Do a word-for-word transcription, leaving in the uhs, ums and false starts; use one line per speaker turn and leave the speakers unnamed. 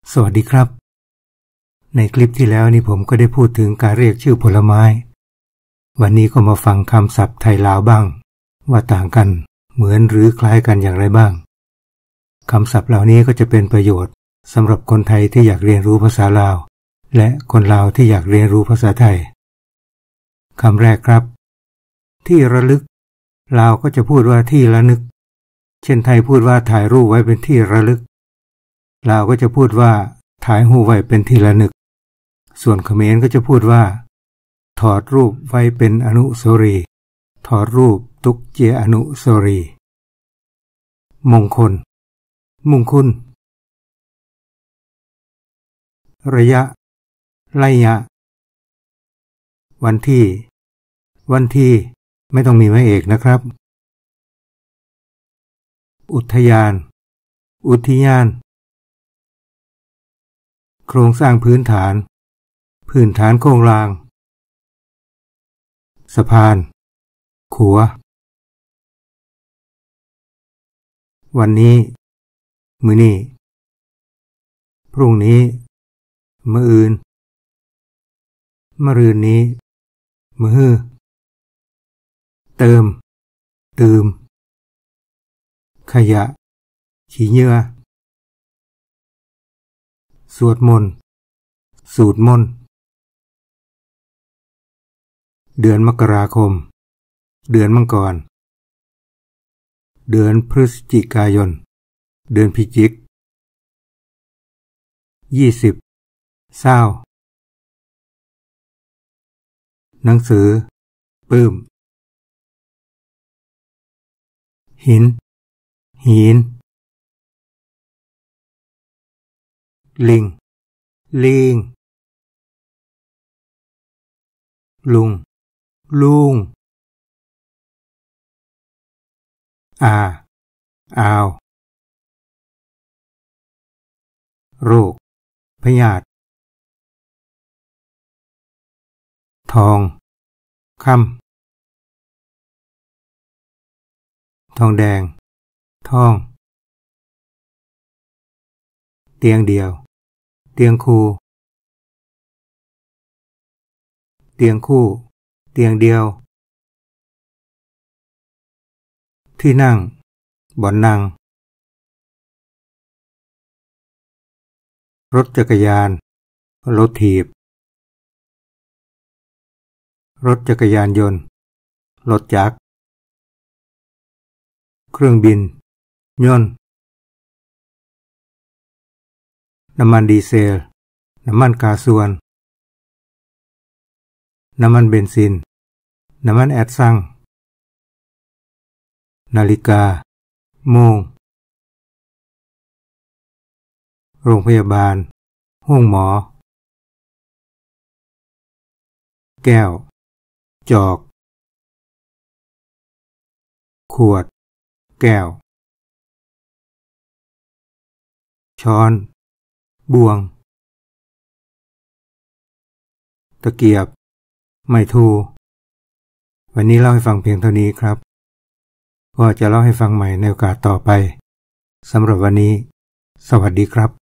สวัสดีครับในคลิปที่แล้วนี่ผมก็ได้พูดถึงการเรียกชื่อผลไม้วันนี้ก็มาฟังคำศัพท์ไทยลาวบ้างว่าต่างกันเหมือนหรือคล้ายกันอย่างไรบ้างคำศัพท์เหล่านี้ก็จะเป็นประโยชน์สำหรับคนไทยที่อยากเรียนรู้ภาษาลาวและคนลาวที่อยากเรียนรู้ภาษาไทยคำแรกครับที่ระลึกลาวก็จะพูดว่าที่ระนึกเช่นไทยพูดว่าถ่ายรูปไว้เป็นที่ระลึกลาวก็จะพูดว่าถ่ายรูปไว้เป็นที่ระลึกส่วนเขมรก็จะพูดว่าถอดรูปไว้เป็นอนุสาวรีย์ถอดรูปตุกเจอนุสาวรีย์มงคลมงคุณระยะระยะวันที่วันที่ไม่ต้องมีไม้เอกนะครับอุทยานอุทยานโครงสร้างพื้นฐานพื้นฐานโครงรางสะพานขัววันนี้มื้อนี้พรุ่งนี้มื้ออื่นมะรืนนี้มื้อเติมตืมขยะขี้เหงื่อสวดมนต์สูตรมนต์เดือนมกราคมเดือนมังกรเดือนพฤศจิกายนเดือนพิจิกยี่สิบเศร้าหนังสือปื้มหินหินลิงลิงลุงลุงอาอาวโรคพยาธิทองคำทองแดงทองเตียงเดียวเตียงคู่เตียงคู่เตียงเดียวที่นั่งบ่อนนั่งรถจักรยานรถถีบรถจักรยานยนต์รถจักรเครื่องบินยนต์น้ำมันดีเซลน้ำมันก๊าซวนน้ำมันเบนซินน้ำมันแอดซังนาฬิกาโมงโรงพยาบาลห้องหมอแก้วจอกขวดแก้วช้อนบ่วงตะเกียบไม้ทูวันนี้เล่าให้ฟังเพียงเท่านี้ครับว่าจะเล่าให้ฟังใหม่ในโอกาสต่อไปสำหรับวันนี้สวัสดีครับ